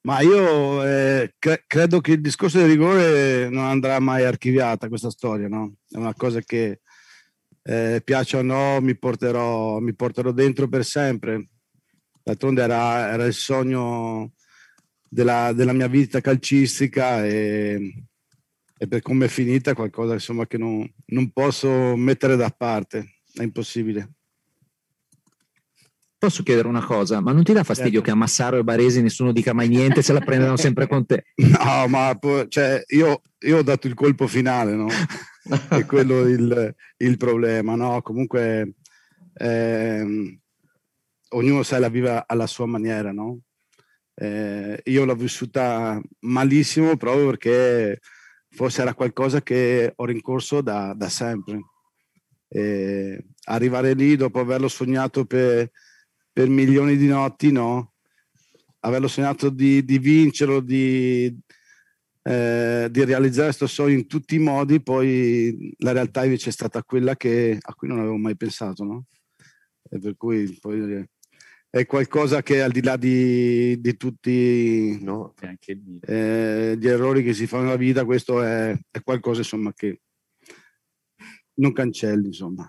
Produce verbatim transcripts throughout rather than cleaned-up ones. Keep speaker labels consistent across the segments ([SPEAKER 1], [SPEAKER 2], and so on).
[SPEAKER 1] Ma io eh, cre- credo che il discorso del rigore non andrà mai archiviata questa storia, no? È una cosa che eh, piaccia o no, mi porterò, mi porterò dentro per sempre. D'altronde era, era il sogno della, della mia vita calcistica e, e per come è finita è qualcosa insomma, che non, non posso mettere da parte, è impossibile.
[SPEAKER 2] Posso chiedere una cosa, ma non ti dà fastidio
[SPEAKER 1] Certo.
[SPEAKER 2] che a Massaro e Baresi nessuno dica mai niente, se la prendono sempre con te?
[SPEAKER 1] No, ma cioè, io, io ho dato il colpo finale, no? È quello il, il problema, no? Comunque ehm, ognuno sa la viva alla sua maniera, no? Eh, io l'ho vissuta malissimo proprio perché forse era qualcosa che ho rincorso da, da sempre. E arrivare lì dopo averlo sognato per, per milioni di notti, no? Averlo sognato di, di vincerlo, di, eh, di realizzare questo sogno in tutti i modi, poi la realtà invece è stata quella che, a cui non avevo mai pensato, no? E per cui poi è qualcosa che al di là di, di tutti
[SPEAKER 3] No, è anche
[SPEAKER 1] eh, gli errori che si fanno nella vita, questo è, è qualcosa insomma che non cancelli, insomma.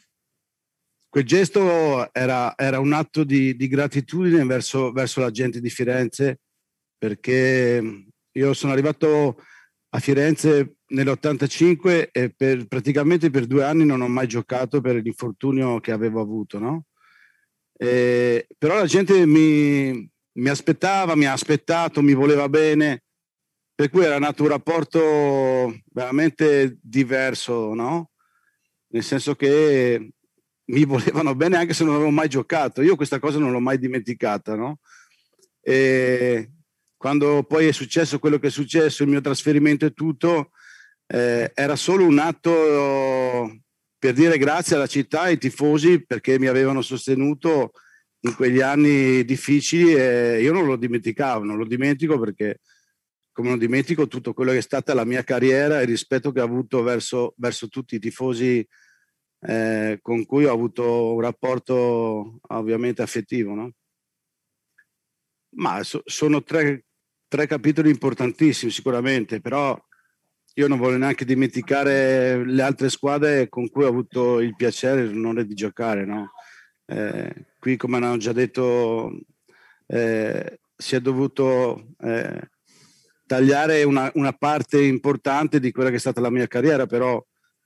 [SPEAKER 1] Quel gesto era, era un atto di, di gratitudine verso, verso la gente di Firenze, perché io sono arrivato a Firenze nell'ottantacinque e per, praticamente per due anni non ho mai giocato per l'infortunio che avevo avuto, no? E, però la gente mi, mi aspettava, mi ha aspettato, mi voleva bene, per cui era nato un rapporto veramente diverso, no? Nel senso che mi volevano bene anche se non avevo mai giocato. Io questa cosa non l'ho mai dimenticata, no? E quando poi è successo quello che è successo, il mio trasferimento e tutto, eh, era solo un atto per dire grazie alla città e ai tifosi perché mi avevano sostenuto in quegli anni difficili e io non lo dimenticavo, non lo dimentico perché come non dimentico tutto quello che è stata la mia carriera e il rispetto che ho avuto verso, verso tutti i tifosi eh, con cui ho avuto un rapporto ovviamente affettivo, no? Ma so, sono tre, tre capitoli importantissimi sicuramente, però io non voglio neanche dimenticare le altre squadre con cui ho avuto il piacere e l'onore di giocare, no? Eh, qui, come hanno già detto, eh, si è dovuto eh, tagliare una, una parte importante di quella che è stata la mia carriera, però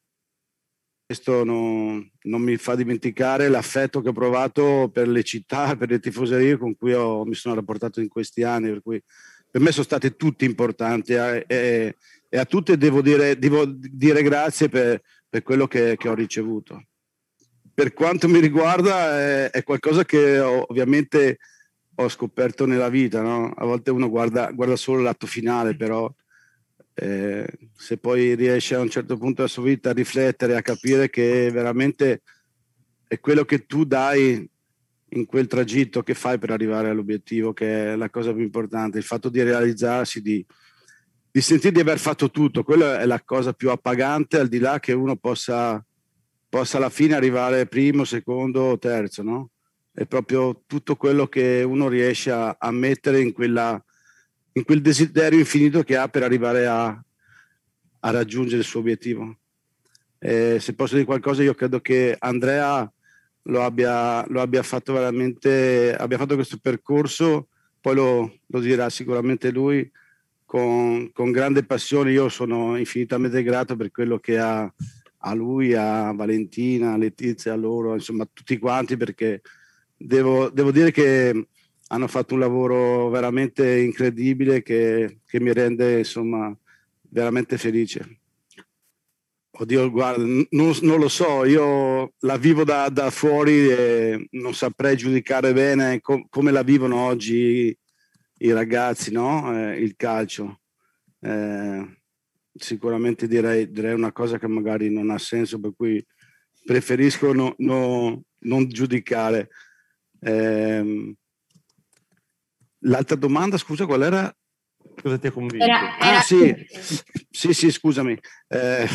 [SPEAKER 1] questo non, non mi fa dimenticare l'affetto che ho provato per le città, per le tifoserie con cui ho, mi sono rapportato in questi anni, per cui per me sono state tutte importanti eh, e, e a tutte devo dire, devo dire grazie per, per quello che, che ho ricevuto. Per quanto mi riguarda è, è qualcosa che ho, ovviamente ho scoperto nella vita, no? A volte uno guarda, guarda solo l'atto finale, però eh, se poi riesce a un certo punto della sua vita a riflettere, a capire che veramente è quello che tu dai in quel tragitto che fai per arrivare all'obiettivo, che è la cosa più importante, il fatto di realizzarsi, di, di sentire di aver fatto tutto, quella è la cosa più appagante, al di là che uno possa, possa alla fine arrivare primo, secondo o terzo, no? È proprio tutto quello che uno riesce a, a mettere in quella in quel desiderio infinito che ha per arrivare a, a raggiungere il suo obiettivo. Eh, se posso dire qualcosa, io credo che Andrea lo abbia, lo abbia fatto veramente, abbia fatto questo percorso, poi lo, lo dirà sicuramente lui, con, con grande passione. Io sono infinitamente grato per quello che ha a lui, a Valentina, a Letizia, a loro, insomma a tutti quanti, perché devo, devo dire che hanno fatto un lavoro veramente incredibile che, che mi rende insomma veramente felice. Oddio, guarda, non, non lo so, io la vivo da, da fuori e non saprei giudicare bene com- come la vivono oggi i ragazzi, no? Eh, il calcio. Eh, sicuramente direi, direi una cosa che magari non ha senso, per cui preferisco no, no, non giudicare. Eh, l'altra domanda, scusa, qual era?
[SPEAKER 3] Cosa ti ha convinto?
[SPEAKER 4] Era, era...
[SPEAKER 1] Ah sì, sì, sì, scusami. Eh,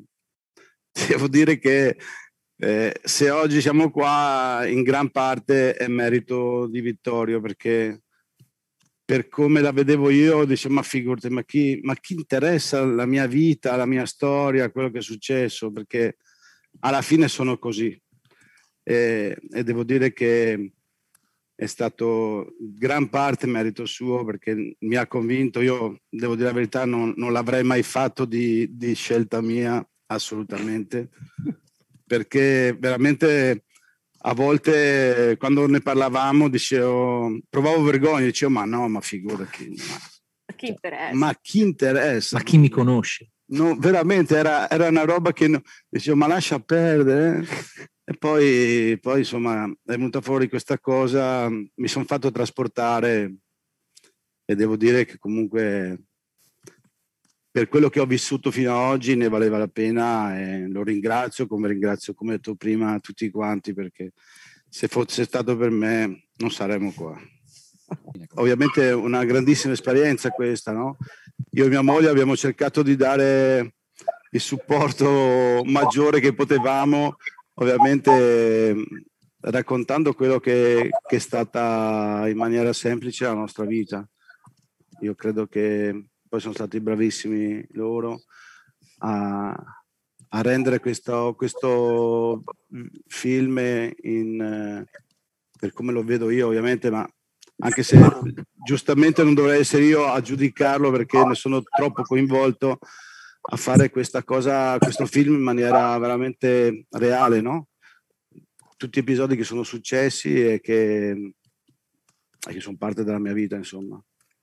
[SPEAKER 1] devo dire che eh, se oggi siamo qua in gran parte è merito di Vittorio, perché per come la vedevo io, dicevo, ma figurati, ma chi, ma chi interessa la mia vita, la mia storia, quello che è successo? Perché alla fine sono così. E, e devo dire che è stato gran parte merito suo, perché mi ha convinto. Io devo dire la verità, non, non l'avrei mai fatto di, di scelta mia, assolutamente, perché veramente a volte quando ne parlavamo dicevo, provavo vergogna, dicevo ma no, ma figurati, ma
[SPEAKER 4] chi interessa?
[SPEAKER 1] Ma chi interessa?
[SPEAKER 2] Ma chi mi conosce?
[SPEAKER 1] No, veramente era, era una roba che no, dicevo ma lascia perdere. E poi, poi insomma è venuta fuori questa cosa, mi sono fatto trasportare e devo dire che comunque per quello che ho vissuto fino ad oggi ne valeva la pena, e lo ringrazio, come ringrazio, come ho detto prima, tutti quanti, perché se fosse stato per me non saremmo qua. Ovviamente è una grandissima esperienza questa, no? Io e mia moglie abbiamo cercato di dare il supporto maggiore che potevamo, ovviamente raccontando quello che, che è stata in maniera semplice la nostra vita. Io credo che poi sono stati bravissimi loro a, a rendere questo, questo film in, per come lo vedo io, ovviamente, ma anche se giustamente non dovrei essere io a giudicarlo, perché ne sono troppo coinvolto a fare questa cosa, questo film in maniera veramente reale, no? Tutti episodi che sono successi e che, e che sono parte della mia vita, insomma.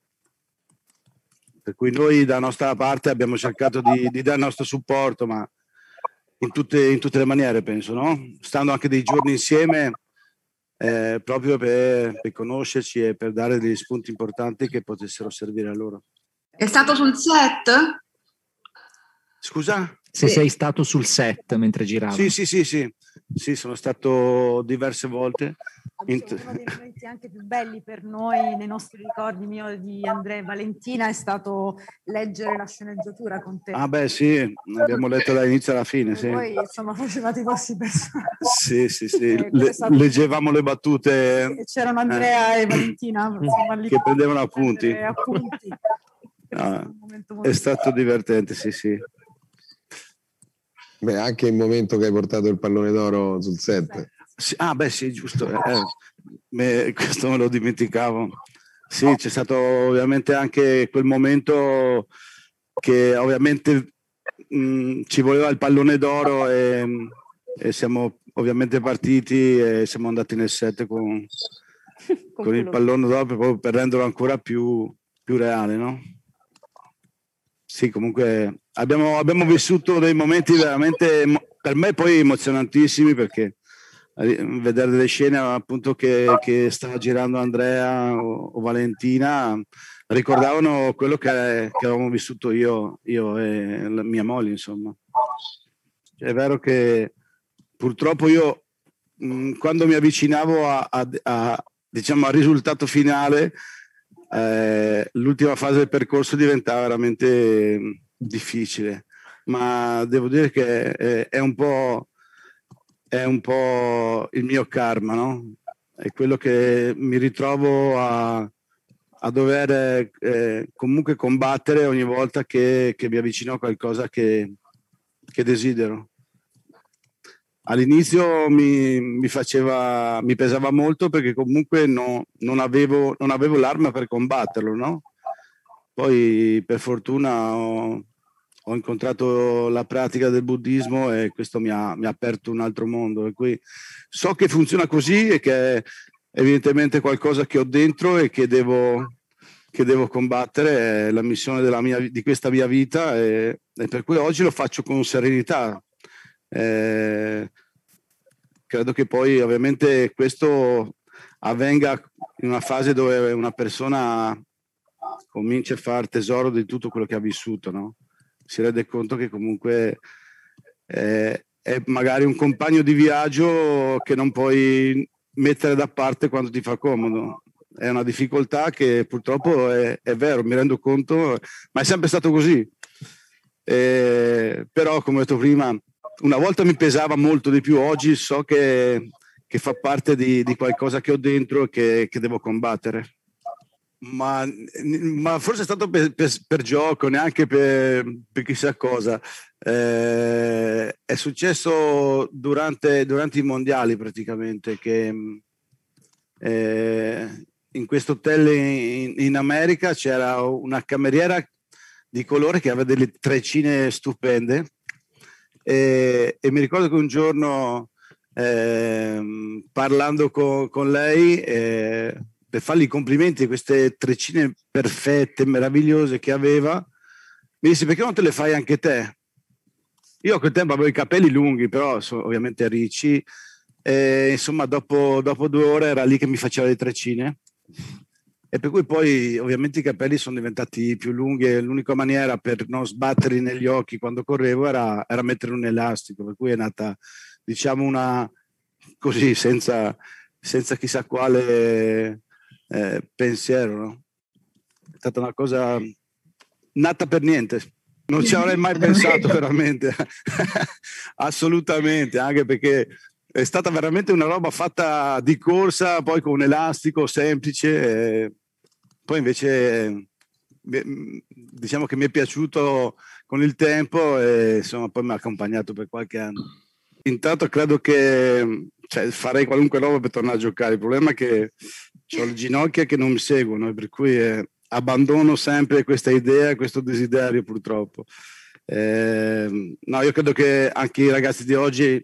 [SPEAKER 1] Per cui noi da nostra parte abbiamo cercato di, di dare il nostro supporto, ma in tutte, in tutte le maniere, penso, no? Stando anche dei giorni insieme, eh, proprio per, per conoscerci e per dare degli spunti importanti che potessero servire a loro.
[SPEAKER 5] È stato sul set?
[SPEAKER 1] Scusa?
[SPEAKER 2] Se
[SPEAKER 5] Sì.
[SPEAKER 2] sei stato sul set mentre giravano.
[SPEAKER 1] Sì, sì, sì, sì. Sì, sono stato diverse volte.
[SPEAKER 4] Dicevo, uno dei momenti anche più belli per noi nei nostri ricordi, mio e di Andrea e Valentina, è stato leggere la sceneggiatura con te.
[SPEAKER 1] Ah beh sì, abbiamo letto dall'inizio alla fine, sì.
[SPEAKER 4] E voi insomma facevate i vostri personaggi.
[SPEAKER 1] Sì, sì, sì.
[SPEAKER 4] Eh,
[SPEAKER 1] Le,
[SPEAKER 4] stato...
[SPEAKER 1] leggevamo le battute.
[SPEAKER 4] E c'erano Andrea eh, e Valentina insomma, lì
[SPEAKER 1] che prendevano appunti.
[SPEAKER 4] appunti.
[SPEAKER 1] Ah, è stato divertente, sì, sì.
[SPEAKER 6] Beh, anche il momento che hai portato il pallone d'oro sul set.
[SPEAKER 1] Sì, ah, beh, sì, giusto. Eh, me, questo me lo dimenticavo. Sì, c'è stato ovviamente anche quel momento che ovviamente mh, ci voleva il pallone d'oro e, e siamo ovviamente partiti e siamo andati nel set con, con, con il pallone d'oro proprio per renderlo ancora più, più reale, no? Sì, comunque abbiamo, abbiamo vissuto dei momenti veramente, per me poi emozionantissimi, perché vedere delle scene appunto che, che stava girando Andrea o, o Valentina ricordavano quello che, che avevamo vissuto io, io e la mia moglie, insomma. È vero che purtroppo io mh, quando mi avvicinavo a, a, a, diciamo, al risultato finale, Eh, l'ultima fase del percorso diventava veramente difficile, ma devo dire che è, è un po' è un po' il mio karma, no? È quello che mi ritrovo a, a dover eh, comunque combattere ogni volta che, che mi avvicino a qualcosa che, che desidero. All'inizio mi, mi faceva, mi pesava molto, perché comunque no, non avevo, non avevo l'arma per combatterlo, no? Poi per fortuna ho, ho incontrato la pratica del buddismo e questo mi ha, mi ha aperto un altro mondo. E qui so che funziona così e che è evidentemente qualcosa che ho dentro e che devo, che devo combattere. È la missione della mia, di questa mia vita, e, e per cui oggi lo faccio con serenità. Eh, credo che poi ovviamente questo avvenga in una fase dove una persona comincia a fare tesoro di tutto quello che ha vissuto, no? Si rende conto che comunque eh, è magari un compagno di viaggio che non puoi mettere da parte quando ti fa comodo. È una difficoltà che purtroppo è, è vero, mi rendo conto, ma è sempre stato così. Eh, però come ho detto prima, una volta mi pesava molto di più, oggi so che, che fa parte di, di qualcosa che ho dentro e che, che devo combattere. ma, ma forse è stato per, per, per gioco, neanche per, per chissà cosa. Eh, è successo durante, durante i mondiali praticamente che eh, in questo hotel in, in America c'era una cameriera di colore che aveva delle treccine stupende e, e mi ricordo che un giorno eh, parlando con, con lei eh, per fargli i complimenti di queste treccine perfette, meravigliose che aveva, mi disse: perché non te le fai anche te? Io a quel tempo avevo i capelli lunghi, però sono ovviamente ricci, e insomma dopo, dopo due ore era lì che mi faceva le treccine, e per cui poi ovviamente i capelli sono diventati più lunghi e l'unica maniera per non sbatterli negli occhi quando correvo era, era mettere un elastico, per cui è nata, diciamo, una così senza, senza chissà quale eh, pensiero, no? È stata una cosa nata per niente, non ci avrei mai pensato veramente. Assolutamente, anche perché è stata veramente una roba fatta di corsa, poi con un elastico semplice, e poi invece diciamo che mi è piaciuto con il tempo e insomma poi mi ha accompagnato per qualche anno. Intanto credo che, cioè, farei qualunque roba per tornare a giocare, il problema è che ho le ginocchia che non mi seguono, per cui eh, abbandono sempre questa idea, questo desiderio purtroppo. Eh, no, io credo che anche i ragazzi di oggi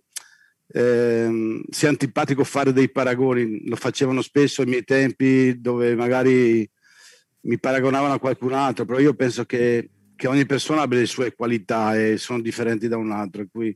[SPEAKER 1] eh, sia antipatico fare dei paragoni, lo facevano spesso ai miei tempi dove magari mi paragonavano a qualcun altro, però io penso che, che ogni persona abbia le sue qualità e sono differenti da un altro, cui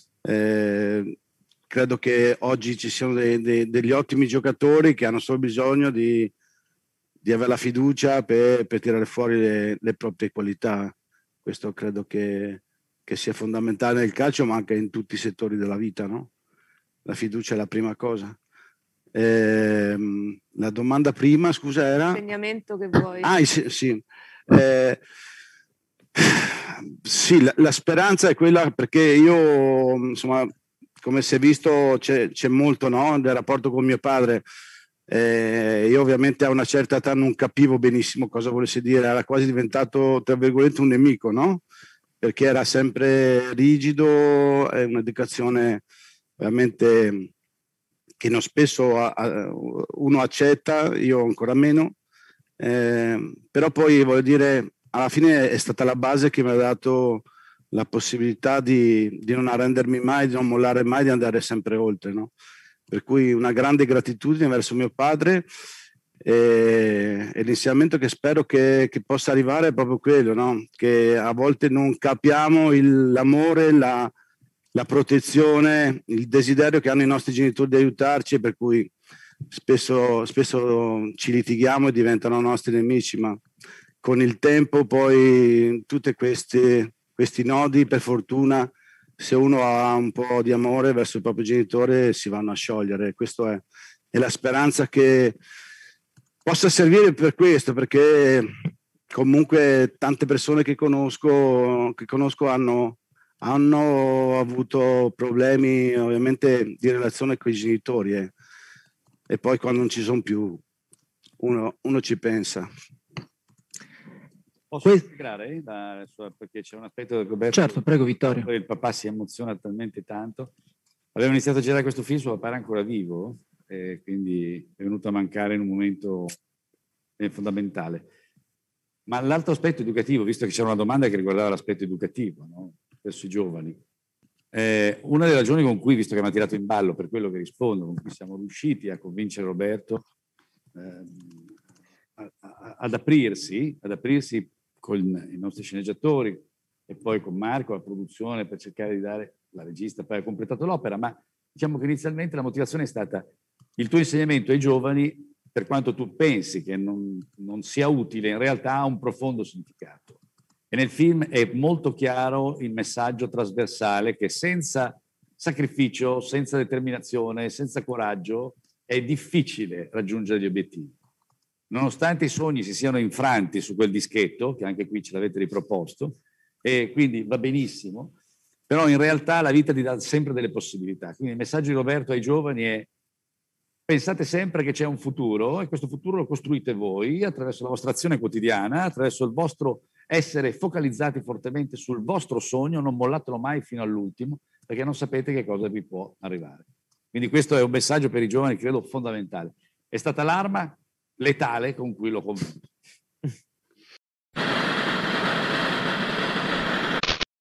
[SPEAKER 1] eh, credo che oggi ci siano dei, dei, degli ottimi giocatori che hanno solo bisogno di, di avere la fiducia per, per tirare fuori le, le proprie qualità. Questo credo che, che sia fondamentale nel calcio, ma anche in tutti i settori della vita, no? La fiducia è la prima cosa. Eh, la domanda prima, scusa, era?
[SPEAKER 7] L'insegnamento che vuoi.
[SPEAKER 1] Ah, sì. sì. Eh, sì, la, la speranza è quella, perché io, insomma, come si è visto, c'è, c'è molto, no, del rapporto con mio padre. Eh, io ovviamente a una certa età non capivo benissimo cosa volesse dire, era quasi diventato, tra virgolette, un nemico, no? Perché era sempre rigido, è un'educazione veramente che non spesso a, a, uno accetta, io ancora meno, eh, però poi voglio dire, alla fine è stata la base che mi ha dato la possibilità di, di non arrendermi mai, di non mollare mai, di andare sempre oltre, no? Per cui una grande gratitudine verso mio padre, e, e l'insegnamento che spero che, che possa arrivare è proprio quello, no? Che a volte non capiamo il, l'amore, la, la protezione, il desiderio che hanno i nostri genitori di aiutarci, per cui spesso, spesso ci litighiamo e diventano nostri nemici, ma con il tempo poi tutti questi, questi nodi, per fortuna, se uno ha un po' di amore verso il proprio genitore, si vanno a sciogliere. Questa è, è la speranza che possa servire per questo, perché comunque tante persone che conosco, che conosco hanno, hanno avuto problemi ovviamente di relazione con i genitori eh. E poi quando non ci sono più uno, uno ci pensa.
[SPEAKER 3] Posso integrare? La sua, perché c'è un aspetto del Roberto.
[SPEAKER 2] Certo, prego Vittorio.
[SPEAKER 3] Il papà si emoziona talmente tanto. Avevo iniziato a girare questo film, suo papà era ancora vivo, e quindi è venuto a mancare in un momento fondamentale. Ma l'altro aspetto educativo, visto che c'era una domanda che riguardava l'aspetto educativo, no? Verso i giovani. Eh, una delle ragioni con cui, visto che mi ha tirato in ballo per quello che rispondo, con cui siamo riusciti a convincere Roberto eh, a, a, ad aprirsi, ad aprirsi con i nostri sceneggiatori e poi con Marco, la produzione, per cercare di dare, la regista poi ha completato l'opera, ma diciamo che inizialmente la motivazione è stata il tuo insegnamento ai giovani, per quanto tu pensi che non, non sia utile, in realtà ha un profondo significato. E nel film è molto chiaro il messaggio trasversale che senza sacrificio, senza determinazione, senza coraggio è difficile raggiungere gli obiettivi. Nonostante i sogni si siano infranti su quel dischetto, che anche qui ce l'avete riproposto, e quindi va benissimo, però in realtà la vita ti dà sempre delle possibilità. Quindi il messaggio di Roberto ai giovani è: pensate sempre che c'è un futuro e questo futuro lo costruite voi attraverso la vostra azione quotidiana, attraverso il vostro essere focalizzati fortemente sul vostro sogno, non mollatelo mai fino all'ultimo, perché non sapete che cosa vi può arrivare. Quindi questo è un messaggio per i giovani, credo, fondamentale. È stata l'arma letale con cui l'ho convinto.